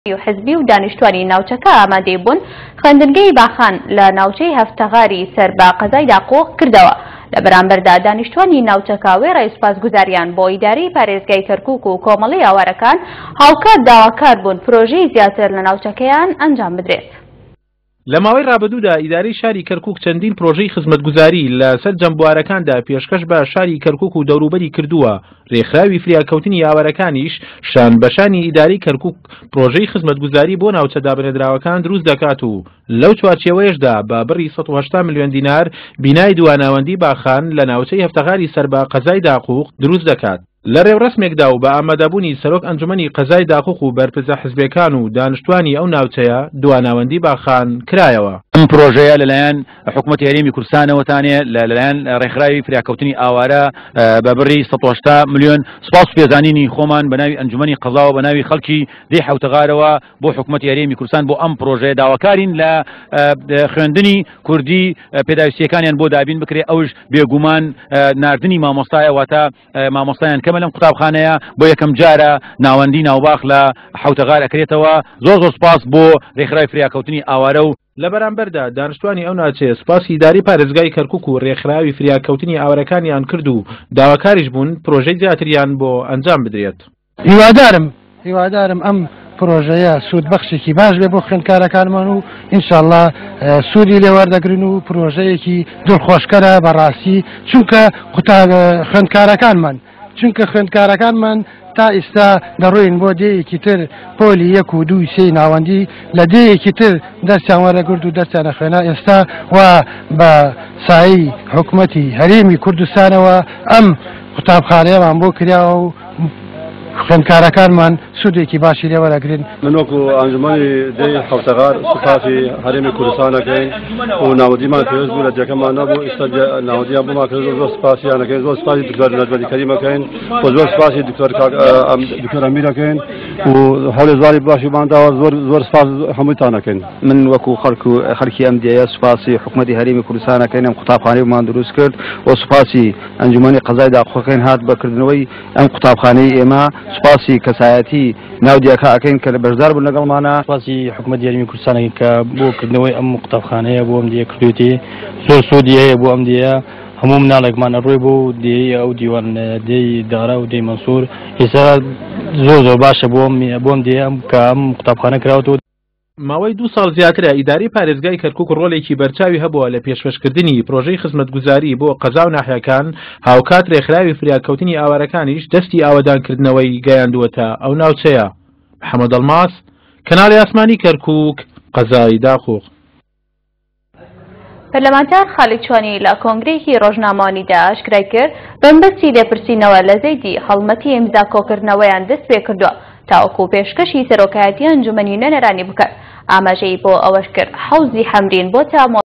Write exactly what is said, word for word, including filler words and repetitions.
حزبی و دانیشتوانی ناوچەکە ئامادەی بوون خوێندنگەی باخان لە ناوچەی هەفتەغاری سەر بە قەزای داقۆ کردەوە. لە بەرامبەردا دانیشتوانی ناوچەکە وێڕای سوپاسگوزاریان بۆ ئیداری پارێزگای کەرکووک و کۆمەڵی ئاوارەکان هاوکات داواکار بوون پرۆژەی زیاتر لە ناوچەکەیان ئەنجام بدرێت. لە ماوەی ڕابردوودا ئیدارەی شاری کەرکووک چەندین پرۆژەی خزمەتگوزاری لەسەر جەمبوارەکاندا پێشکەش بە شاری کەرکووک و دەوروبەری کردووە. ڕێکخراوی فریاکەوتنی ئاوارەکانیش شان بەشانی ئیدارەی کەرکووک پرۆژەی خزمەتگوزاری بۆ ناوچە دابنێدراوەکان دروست دەکات و لەو چوارچێوەیەشدا بە بڕی سەد و هەشتا ملیۆن دینار بینای دواناوەندی باخان لە ناوچەی هەفتەغاری سەر بە قەزای داقوق دروست دەکات. لە ڕێوڕسمێکدا و بە ئامادەبوونی سەرۆک ئەنجومەنی قەزای داقوق و بەرپرسە حزبەکان و دانیشتوانی ئەو ناوچەیە دواناوەندی باخان کرایەوە. ئەم پرۆژەیە لەلایەن حکوومەتی هەرێمی کوردستانەوەتانێ لەلایەن ڕێکخراوی فریاکەوتنی ئاوارە بە بڕی سەد و هەشتا ملیۆن سوپاس و پێزانینی خۆمان بە ناوی ئەنجومەنی قەزا و بە ناوی خەڵکی دێ حەوتەغارەوە بۆ حکوومەتی هەرێمی کوردستان بۆ ئەم پرۆژەیە داواکارین لە خوێندنی کوردی پێداویستیەکانیان بۆ دابین بکرێ ئەوش بێگومان ناردنی مامۆستایە واتە مامۆستایان کەمە لەم قوتابخانەیە بۆ یەکەم جارە ناوەندی ناوباخ لە حەوتەغار ئەکرێتەوە. زۆر زۆر سپاس بۆ ڕێکخراوی فریاکەوتنی ئاوارە و لە بەرامبەردا دانیشتوانی ئەو ناوچەیە سوپاسی ئیداری پارێزگای کەرکووک و ڕێکخراوی فریاکەوتنی ئاوارەکانیان کرد و داواکاریش بوون پرۆژەی زیاتریان بۆ ئەنجام بدرێت. هیوادارم هیوادارم ئەم پرۆژەیە سوودبەخشێکی باش بێ بۆ خوێندکارەکانمان و ئینشاءڵڵا سوودی لێ وەردەگرن و پرۆژەیەکی دڵخۆشکەرە بەڕاستی چونکە خوێندکارەکانمان چونکە خوێندکارەکانمان تا ئێستا دەڕۆین بۆ دێیەکی تر پۆلی یەک و دووی سێ ناوەندی لە دێیەکی تر دەستیان وەرەگرت و دەستیانە خوێنا ئێستا و بە سایی حکوومەتی هەرێمی کوردستانەوە ئەم قوتابخانەیەمان بۆ کراوە و خوێندکارەکانمان سوودێکی باشی لێ وەرەگرن. من وەکو ئەنجومەنی دەی حەوتەغار سوپاسی هەرێمی کوردستانەکەین و ناوەندیمان پێویست بوو لە جێگەمان نەبوو ئێستا ناوەندیان بۆمان کرد. زۆر سوپاسیانەکەین، زۆر سوپاسی دکتۆر نەجمەدی کەریمەکەین و زۆر سوپاسی دکتۆر دکتۆر ئەمیرەکەین و هەوڵی زاری باشیمان داوە. زۆر زۆر سوپاس هەمووتانەکەین. من وەکو خەڵک و خەڵکی ئەم دێیە سوپاسی حکوومەتی هەرێمی کوردستانەکەین ئەم قوتابخانەیەمان دروست کرد و سوپاسی ئەنجومەنی قەزای داقۆکەین هات بەکردنەوەی ئەم قوتابخانەی ئێمە. سوپاسی کەسایەتی ناودیەکە ئەەکەین کە لە بەشدار بوون لەگەڵمانە. سوپاسی حکوومەتی هەرێمی کوردستانەکەین کە بۆکردنەوەی ئەم قوتابخانەیە بۆ ئەم دیە کردوێتی زۆر سوودی هەیە بۆ ئەم دیە. هەموو مناڵێکمان ئەڕۆی بۆ دێی ئەو دیوان دێی دارا و دێی مەنسوور ئێستا زۆر زۆر باشە بۆم دێ کە ئەم قوتابخانە کراوەتەوە. ماوەی دوو ساڵ زیاترە ئیداری پارێزگای کەرکووک ڕۆڵێکی بەرچاوی هەبووە لە پێشکەشکردنی پرۆژەی خزمەتگوزاری بۆ قەزا و ناحیەکان. هاوکات ڕێکخراوی فریاکەوتنی ئاوارەکانیش دەستی ئاوەدانکردنەوەی گەیاندووەتە ئەو ناوچەیە. محەممەد ئەڵماس، کەناڵی ئاسمانی کەرکووک، قەزای داقوق. پەرلەمانتار خاڵید چوانی لە کۆنگرێکی ڕۆژنامەوانیدا ئاشکرای کرد بەمبەستی لێپرسینەوە لە زەیدی هەڵمەتی ئیمزا کۆکردنەوەیان دەست پێ کردووە تاوەکو پێشکەشی سەرۆکایەتی ئەنجومەنی نوێنەرانی بکات. ئاماژەی بۆ ئەوەش کرد حەوزی حەمرین بۆ تا